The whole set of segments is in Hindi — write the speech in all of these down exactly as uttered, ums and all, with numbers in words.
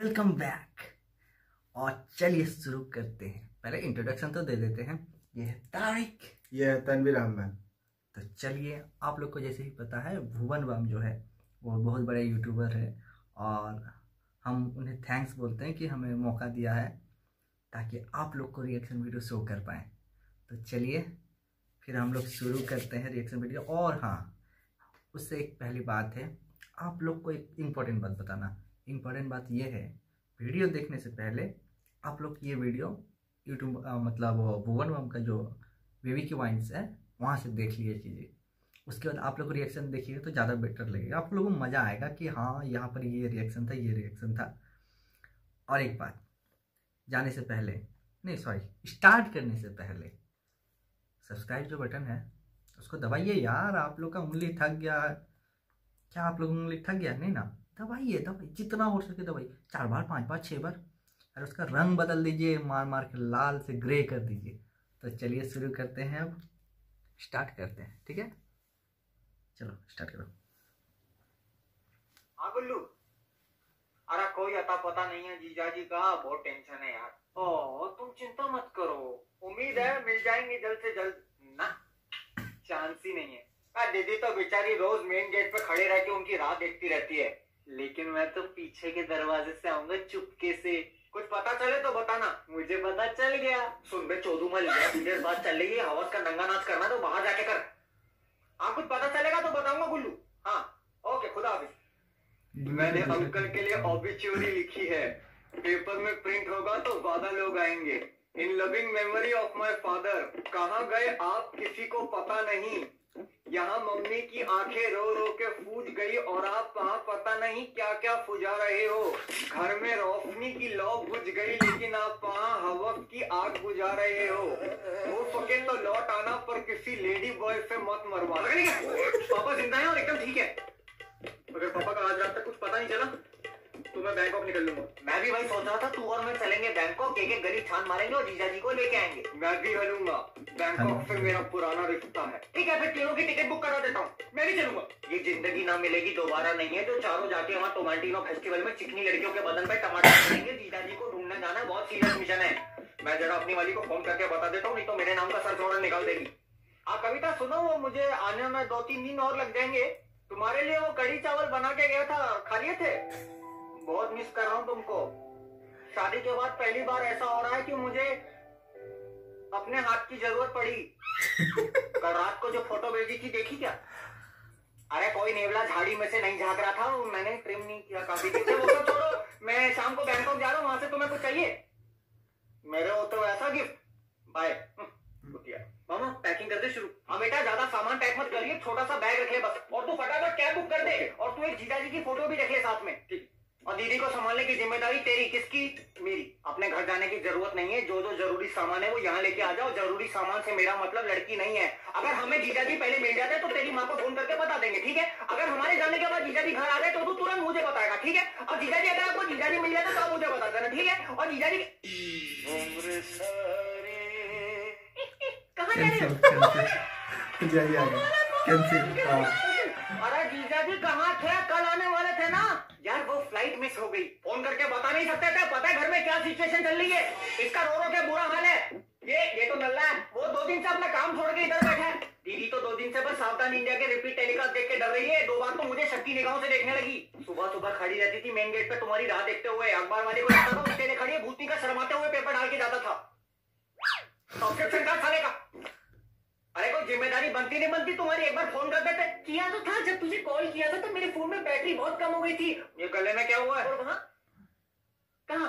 Welcome back. और चलिए शुरू करते हैं। पहले इंट्रोडक्शन तो दे देते हैं। ये है तारिक, ये है तनवीर अहमद। तो चलिए, आप लोग को जैसे ही पता है भुवन बाम जो है वो बहुत बड़े यूट्यूबर है और हम उन्हें थैंक्स बोलते हैं कि हमें मौका दिया है ताकि आप लोग को रिएक्शन वीडियो शो कर पाएँ। तो चलिए फिर हम लोग शुरू करते हैं रिएक्शन वीडियो। और हाँ, उससे एक पहली बात है, आप लोग को एक इम्पोर्टेंट बात बताना। इम्पोर्टेंट बात ये है, वीडियो देखने से पहले आप लोग ये वीडियो यूट्यूब मतलब भुवन बाम का जो बेबी की वाइन्स है वहाँ से देख लीजिए चीज़ें। उसके बाद आप लोग रिएक्शन देखिएगा तो ज़्यादा बेटर लगेगा, आप लोगों को मज़ा आएगा कि हाँ यहाँ पर ये रिएक्शन था, ये रिएक्शन था। और एक बात, जाने से पहले नहीं सॉरी स्टार्ट करने से पहले सब्सक्राइब जो बटन है उसको दबाइए यार। आप लोग का उंगली थक गया। क्या आप लोग उंगली थक गया? नहीं ना, दबाइए दबाइए, जितना हो सके दबाइए, चार बार पांच बार छह बार। और उसका रंग बदल दीजिए, मार मार के लाल से ग्रे कर दीजिए। तो चलिए शुरू करते हैं, अब स्टार्ट करते हैं। ठीक है, चलो स्टार्ट करो। हाँ गुल्लू, अरे कोई अता पता नहीं है जीजाजी का, बहुत टेंशन है यार। ओ तुम चिंता मत करो, उम्मीद है मिल जाएंगे जल्द से जल्द। ना चांस ही नहीं है। आ, दीदी तो बेचारी रोज मेन गेट पे खड़े रह के उनकी राह देखती रहती है, लेकिन मैं तो पीछे के दरवाजे से आऊंगा चुपके से। कुछ पता चले तो बताना। मुझे पता चल गया। सुन बे चोदू मल गया, देर बाद चल रही है, हवस का नंगा नाच करना तो बाहर जाके कर। हाँ कुछ पता चलेगा तो बताऊंगा गुल्लू। हाँ ओके, खुदा हाफिज। मैंने अंकल के लिए ऑबिच्यूरी लिखी है, पेपर में प्रिंट होगा तो ज्यादा लोग आएंगे। In loving memory of my father. कहाँ गए आप किसी को पता नहीं। यहाँ मम्मी की आंखें रो रो के फूज गई और आप वहाँ पता नहीं क्या क्या फुजा रहे हो। घर में रोशनी की लौ बुझ गई लेकिन आप वहाँ हवस की आग बुझा रहे हो। हो सके तो लौट आना पर किसी लेडी बॉय से मत मरवा। पापा जिंदा है और एकदम ठीक है। अगर पापा का आज रात तक कुछ पता नहीं चला तो मैं बैंकॉक निकल लूंगा। मैं भी वही सोच रहा था, तू और मैं चलेंगे बैंकॉक, एक एक गली छान मारेंगे और जीजाजी को लेके आएंगे। मैं भी हलूंगा, बैंकॉक से मेरा पुराना रिश्ता है। ठीक है, फिर तीनों की टिकट बुक करा देता हूँ, मैं भी चलूंगा। ये जिंदगी ना मिलेगी दोबारा नहीं है, जो चारों जाके वहाँ टोमेटिनो फेस्टिवल में चिकनी लड़कियों के बदन पे टमाटर करेंगे। जीजाजी को ढूंढने जाना बहुत सीरियस मिशन है। मैं जरा अपनी वाली को फोन करके बता देता हूँ, नहीं तो मेरे नाम का सर्च वारंट निकाल देगी। आप कविता सुनो, वो मुझे आने में दो तीन दिन और लग जाएंगे। तुम्हारे लिए वो कढ़ी चावल बना के गया था, खा लिए थे? बहुत मिस कर रहा हूँ तुमको। शादी के बाद पहली बार ऐसा हो रहा है कि मुझे अपने हाथ की जरूरत पड़ी। कल रात को जो फोटो भेजी थी देखी क्या? अरे कोई नेवला झाड़ी में से नहीं झाँक रहा था, मैंने ट्रिम नहीं किया काफी दिन से। वो तो छोड़ो, मैं शाम को बैंकॉक जा रहा हूँ, वहां से तुम्हें कुछ चाहिए मेरे हो तो ऐसा गिफ्ट। बाय मामा, पैकिंग कर दे शुरू। हाँ बेटा, ज्यादा सामान पैक मत करिए, छोटा सा बैग रख ले बस। और तू फटाफट कैब बुक कर दे और तू एक जीजाजी की फोटो भी रख ले साथ में। ठीक। और दीदी को संभालने की जिम्मेदारी तेरी। किसकी? मेरी। अपने घर जाने की जरूरत नहीं है, जो जो जरूरी सामान है वो यहाँ लेके आ जाओ। जरूरी सामान से मेरा मतलब लड़की नहीं है। अगर हमें जीजाजी पहले मिल जाते तो तेरी माँ को फोन करके बता देंगे, ठीक है? अगर हमारे जाने के बाद जीजाजी घर आ गए तो तू तुरंत मुझे बताएगा, ठीक है? और जीजाजी अगर आपको जीजाजी मिल जाता तो आप मुझे बता देना, ठीक है? और जीजाजी कहाँ जा रहे हो? अरे जीजाजी कहाँ थे? कल आने वाले थे ना यार, वो फ्लाइट मिस हो गई। फोन करके बता नहीं सकते थे? पता है घर में क्या सिचुएशन चल रही है? इसका रो रो के बुरा हाल है। ये ये तो नल्ला है, वो दो दिन से अपना काम छोड़ के इधर बैठा है। दीदी तो दो दिन से बस सावधान इंडिया के रिपीट टेलीकास्ट देख के डर रही है। दो बार तो मुझे शक्की निगाहों से देखने लगी। सुबह सुबह खड़ी रहती थी मेन गेट पे तुम्हारी राह देखते हुए। अखबार वाले को लगता था उसके लिए खड़ी है, भूतनी का शर्माते हुए पेपर डाल के जाता था। सब्सक्रिप्शन कार्ड साले का। अरे कोई जिम्मेदारी बनती नहीं बनती तुम्हारी? एक बार फोन कर देते। किया तो था, जब तुझे कॉल किया था तो मेरे फोन में बैटरी बहुत कम हो गई थी। ये गले में क्या हुआ है? और वहाँ कहाँ?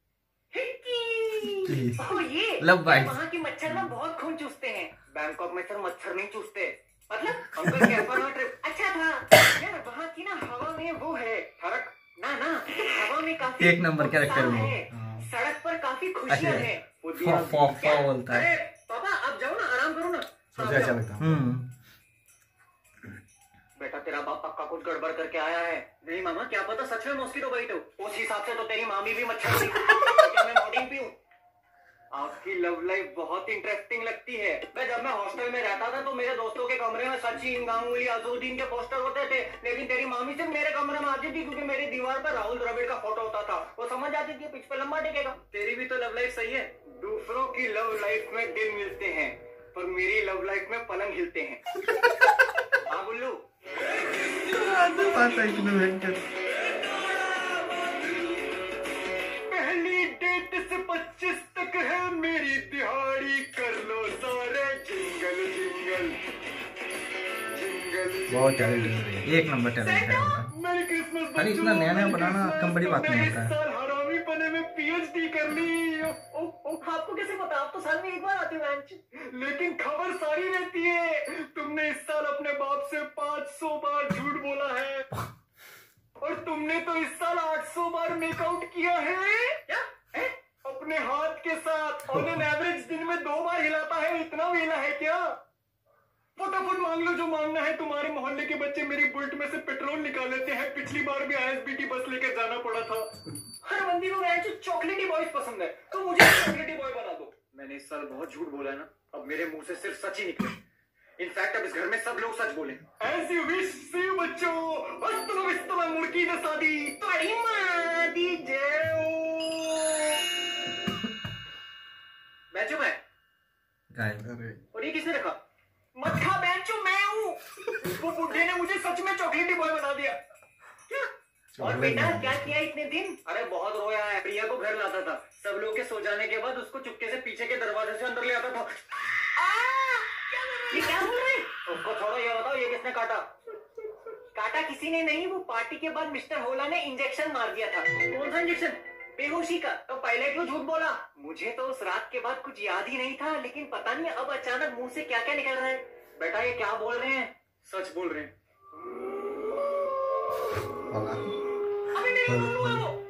ये वहाँ की मच्छर ना बहुत खून चूसते हैं। बैंकॉक में सर मच्छर नहीं चूसते। मतलब अंकल के अपना ट्रिप अच्छा था यार। वहाँ की ना हवा में वो है फर्क ना ना, हवा में काफी एक नंबर कैरेक्टर है, सड़क पर काफी खुशियाँ है। बोलता है पापा आप जाओ ना, आराम करो ना। बेटा तेरा बाप पक्का कुछ गड़बड़ करके आया है। नहीं मामा, क्या पता सच में मॉस्किटो बाइट हो। उस हिसाब से तो तेरी मामी भी मच्छर थी। क्या मैं मॉर्निंग पीऊं? आपकी लव लाइफ बहुत इंटरेस्टिंग लगती है। मैं जब मैं हॉस्टल में रहता था तो मेरे दोस्तों के कमरे में सचिन, गांगुली, अजहरुद्दीन के पोस्टर होते थे, लेकिन तेरी मामी सिर्फ मेरे कमरे में आती थी क्योंकि मेरी दीवार पर राहुल द्रविड़ का फोटो होता था। वो समझ जाती थी, पिच पे लंबा टेकेगा। तेरी भी तो लव लाइफ सही है। दूसरों की लव लाइफ में दिन मिलते हैं, पर मेरी लव लाइफ में पलंग हिलते हैं। हाँ बुल्लू, पहली डेट से पच्चीस तक है मेरी दिहाड़ी, कर लो सारे जिंगल जिंगल जिंगल। बहुत टैलेंटेड है, एक नंबर टैलेंट है उनका। मेरी क्रिसमस अरे इतना नया नया बनाना कम बड़ी बात नहीं होता है। हरामी पने में पीएचडी कर ली। ओ, ओ, ओ, आपको कैसे पता? आप तो साल में एक बार आते हो मैच। लेकिन खबर सारी रहती है। तुमने इस साल अपने बाप से पाँच सौ बार झूठ बोला है, और तुमने तो इस साल आठ सौ बार मेकआउट किया है। क्या है? अपने हाथ के साथ ऑन एन एवरेज दिन में दो बार हिलाता है, इतना भी हिला है क्या? फटाफट मांग लो जो मांगना है। तुम्हारे मोहल्ले के बच्चे मेरी बुलेट में से पेट्रोल निकाल लेते हैं। पिछली बार भी आईएसबीटी बस लेकर जाना पड़ा था। हर बंदी को मैच चॉकलेटी बॉयज पसंद है, तो मुझे चॉकलेटी बॉय बना दो। मैंने इस साल बहुत झूठ बोला है ना, अब मेरे मुंह से सिर्फ सच ही निकले। इनफैक्ट अब इस घर में सब लोग सच बोले। As you wish, see you बच्चों। अस्तमा विस्तमा मुर्गी न शादी, तुम्हारी माँ दी जय। मैं चुप है। और ये किसने रखा? मत खा बेंचो, मैं हूँ। वो बुड्ढे ने मुझे सच में चॉकलेटी बॉय बना दिया। और बेटा क्या किया इतने दिन? अरे बहुत रोया है। प्रिया को घर लाता था, सब लोग के सो जाने के बाद उसको चुपके से पीछे के दरवाजे से अंदर ले आता था। ये क्या बोल रहे हैं? उसको छोड़ो, ये बताओ ये किसने काटा? काटा किसी ने नहीं, वो पार्टी के बाद मिस्टर होला ने इंजेक्शन मार दिया था। कौन सा इंजेक्शन? बेहोशी का। तो पहले क्यों झूठ बोला? मुझे तो उस रात के बाद कुछ याद ही नहीं था, लेकिन पता नहीं अब अचानक मुंह से क्या क्या निकल रहा है। बेटा ये क्या बोल रहे हैं? सच बोल रहे हैं। अभी मेरी बोलूं है वो।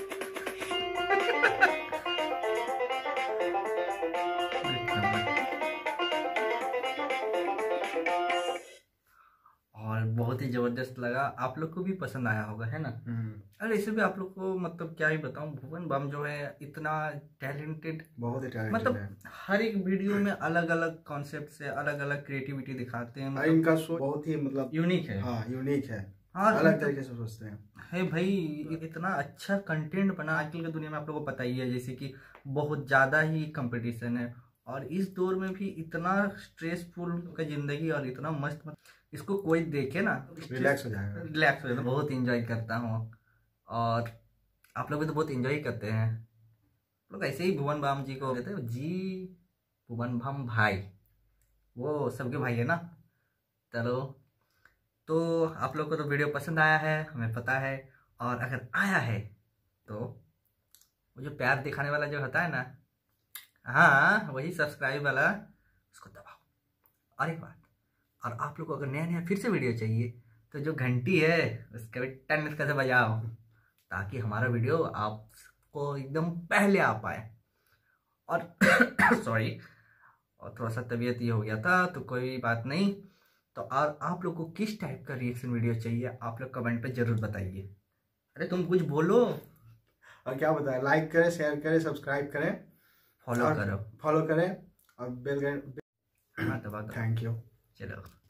और बहुत ही जबरदस्त लगा, आप लोग को भी पसंद आया होगा, है ना? अरे इसे भी आप लोग को मतलब क्या ही बताऊं, भुवन बम जो है इतना टैलेंटेड, बहुत ही टैलेंटेड मतलब है। हर एक वीडियो में अलग अलग कॉन्सेप्ट से अलग अलग क्रिएटिविटी दिखाते हैं। मतलब इनका शो बहुत ही मतलब यूनिक है। हाँ यूनिक है। हाँ, अलग तरीके से सोचते हैं। है भाई, इतना अच्छा कंटेंट बना। आजकल की दुनिया में आप लोगों को पता ही है, जैसे कि बहुत ज़्यादा ही कंपटीशन है, और इस दौर में भी इतना स्ट्रेसफुल का जिंदगी और इतना मस्त, मस्त इसको कोई देखे ना रिलैक्स हो जाएगा, रिलैक्स हो जाएगा। बहुत इंजॉय करता हूँ, और आप लोग भी तो बहुत इंजॉय करते हैं। लोग ऐसे ही भुवन बाम जी को कहते हैं जी, भुवन बाम भाई, वो सबके भाई है ना। चलो, तो आप लोग को तो वीडियो पसंद आया है, हमें पता है। और अगर आया है तो वो जो प्यार दिखाने वाला जो होता है ना, हाँ वही सब्सक्राइब वाला, उसको दबाओ। और एक बात, और आप लोग को अगर नया नया फिर से वीडियो चाहिए तो जो घंटी है उसका भी टन करके बजाओ, ताकि हमारा वीडियो आपको एकदम पहले आ पाए। और सॉरी, और थोड़ा सा तबीयत ये हो गया था, तो कोई बात नहीं। तो और आप लोग को किस टाइप का रिएक्शन वीडियो चाहिए, आप लोग कमेंट पे जरूर बताइए। अरे तुम कुछ बोलो। और क्या बताएं, लाइक करें, शेयर करें, सब्सक्राइब करें, फॉलो करो, फॉलो करें, और बेल घंटी। हाँ दबा दो। Thank you. चलो।